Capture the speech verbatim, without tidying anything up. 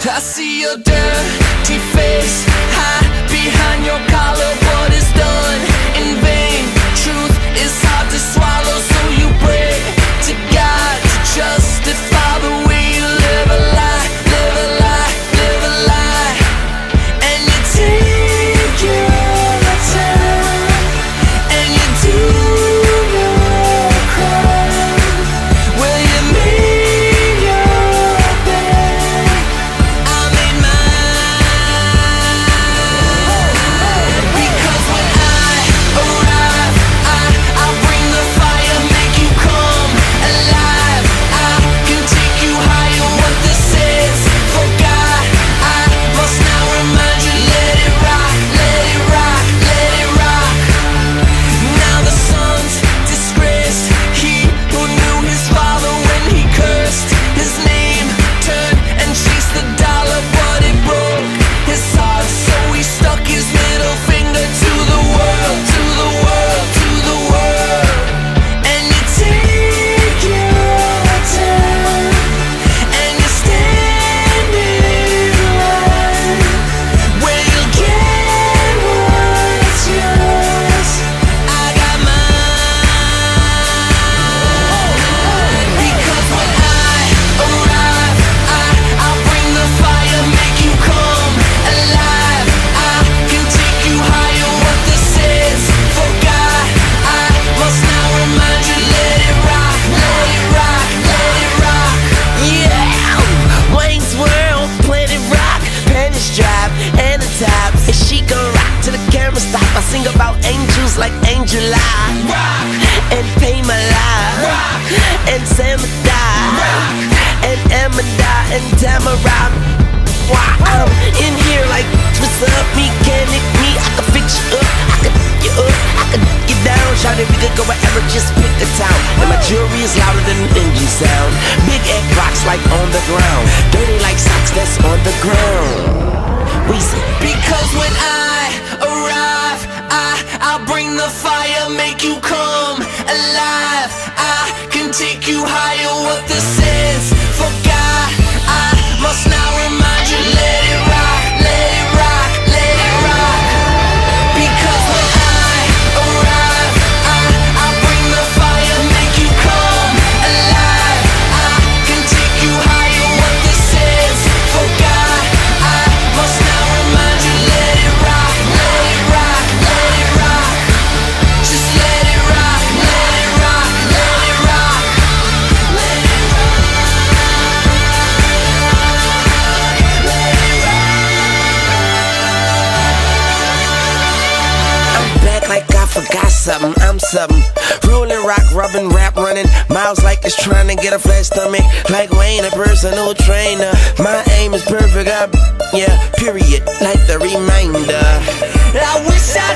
I see your dirty face hide behind your collar. What is done in vain? Truth is hard to swallow, so you pray to God to justify the way you live a lie, live a lie, live a lie. And you take your time, and you do your crime. Will you make your bed? I made mine. Because when I arrive, I, I'll bring the fire, make you come alive. I can take you higher, what this is. For God, I must now remind you, let it rock, let it rock, let it rock. Now the son's disgraced, he who knew his father when he cursed his name, turned and chased the dollar, but it broke his heart, so he stuck his middle finger to the world, to the world, to the world. And you take your time, and you stand in line, where you'll get what's yours. I got mine. Because when I arrive, I, I'll bring the fire, make you come alive. I can take you higher, what this is. For God, I must now remind you, let it rock, let it rock, let it rock. Yeah, Wayne's World, Planet Rock, Pennies Drive, and the top. And she gon' rock till the camera stop. I sing about angels like Angel I rock, and Pay My Life, rock, and Samadai, rock, and Amanda, and Tamara. Why I'm in here like, what's up, mechanic me? I can fix you up, I can f you up, I can get down. Shout it, we could go wherever, just pick a town. And my jewelry is louder than an engine sound. Big egg rocks like on the ground, dirty like socks that's on the ground. We say, because when I arrive, I, I'll bring the fire, make you come alive. I can take you higher, what this is. For God, I must now remind you, let it rock, let it rock, let it rock. Because when I arrive, I, I'll bring the fire, make you come alive. I can take you higher, what this is. For God, I must now remind you, let it rock, let it rock, let it rock. Just let it rock, let it rock, let it rock, let it rock, let it rock. I'm back like I forgot something, I'm something. Rolling, rock, rubbing, rap, running. Miles like it's trying to get a flat stomach. Like Wayne, a personal trainer. My aim is perfect, I, yeah, period, like the reminder. I wish I